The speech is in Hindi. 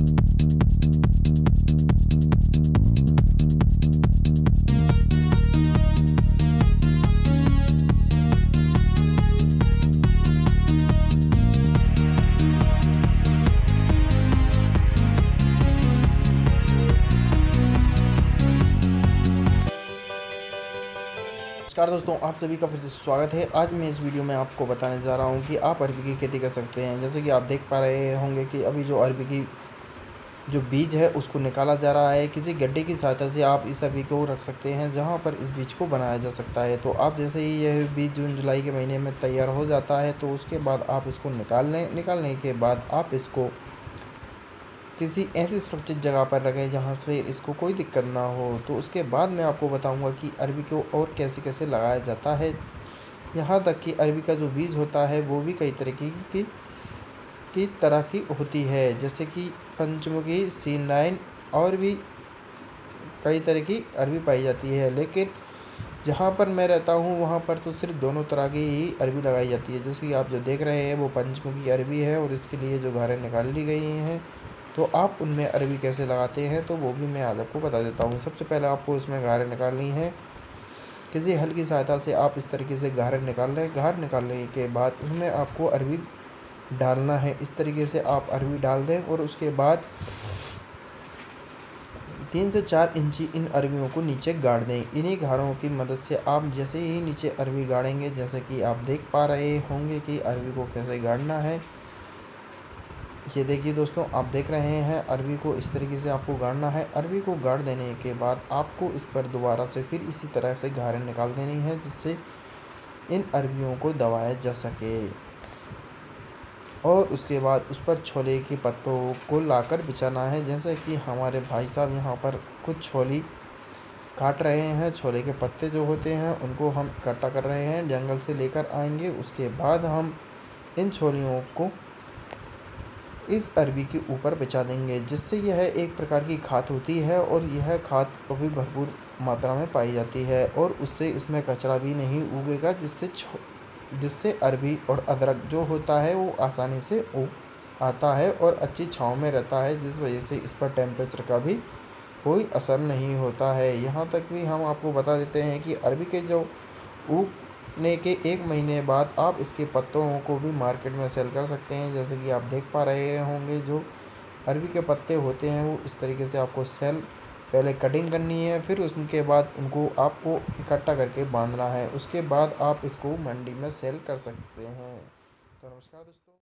नमस्कार दोस्तों, आप सभी का फिर से स्वागत है। आज मैं इस वीडियो में आपको बताने जा रहा हूं कि आप अरबी की खेती कर सकते हैं। जैसे कि आप देख पा रहे होंगे कि अभी जो अरबी की जो बीज है उसको निकाला जा रहा है। किसी गड्ढे की सहायता से आप इस अरबी को रख सकते हैं जहां पर इस बीज को बनाया जा सकता है। तो आप जैसे ही यह बीज जून जुलाई के महीने में तैयार हो जाता है तो उसके बाद आप इसको निकालने के बाद आप इसको किसी ऐसी सुरक्षित जगह पर रखें जहाँ से इसको कोई दिक्कत ना हो। तो उसके बाद मैं आपको बताऊंगा कि अरबी को और कैसे कैसे लगाया जाता है। यहाँ तक कि अरबी का जो बीज होता है वो भी कई तरीके की तरह की होती है, जैसे कि पंचमुखी, C9 और भी कई तरह की अरबी पाई जाती है। लेकिन जहाँ पर मैं रहता हूँ वहाँ पर तो सिर्फ दोनों तरह की ही अरबी लगाई जाती है। जैसे कि आप जो देख रहे हैं वो पंचमुखी अरबी है और इसके लिए जो गारें निकाल ली गई हैं। तो आप उनमें अरबी कैसे लगाते हैं तो वो भी मैं आज आपको बता देता हूँ। सबसे पहले आपको उसमें गारें निकालनी है। किसी हल की सहायता से आप इस तरीके से गारें निकाल लें। गार निकालने के बाद उसमें आपको अरबी डालना है। इस तरीके से आप अरबी डाल दें और उसके बाद 3 से 4 इंची इन अरबियों को नीचे गाड़ दें। इन्हीं गारों की मदद से आप जैसे ही नीचे अरबी गाड़ेंगे, जैसे कि आप देख पा रहे होंगे कि अरबी को कैसे गाड़ना है। ये देखिए दोस्तों, आप देख रहे हैं अरबी को इस तरीके से आपको गाड़ना है। अरबी को गाड़ देने के बाद आपको इस पर दोबारा से फिर इसी तरह से गारें निकाल देनी है जिससे इन अरबियों को दबाया जा सके। और उसके बाद उस पर छोले के पत्तों को लाकर बिछाना है। जैसे कि हमारे भाई साहब यहाँ पर कुछ छोली काट रहे हैं। छोले के पत्ते जो होते हैं उनको हम इकट्ठा कर रहे हैं, जंगल से लेकर आएंगे। उसके बाद हम इन छोलियों को इस अरबी के ऊपर बिछा देंगे, जिससे यह एक प्रकार की खाद होती है और यह खाद कभी भरपूर मात्रा में पाई जाती है और उससे इसमें कचरा भी नहीं उगेगा, जिससे अरबी और अदरक जो होता है वो आसानी से उग आता है और अच्छी छाँव में रहता है, जिस वजह से इस पर टेम्परेचर का भी कोई असर नहीं होता है। यहाँ तक भी हम आपको बता देते हैं कि अरबी के जो उगने के 1 महीने बाद आप इसके पत्तों को भी मार्केट में सेल कर सकते हैं। जैसे कि आप देख पा रहे होंगे जो अरबी के पत्ते होते हैं वो इस तरीके से आपको पहले कटिंग करनी है, फिर उसके बाद उनको आपको इकट्ठा करके बांधना है। उसके बाद आप इसको मंडी में सेल कर सकते हैं। तो नमस्कार दोस्तों।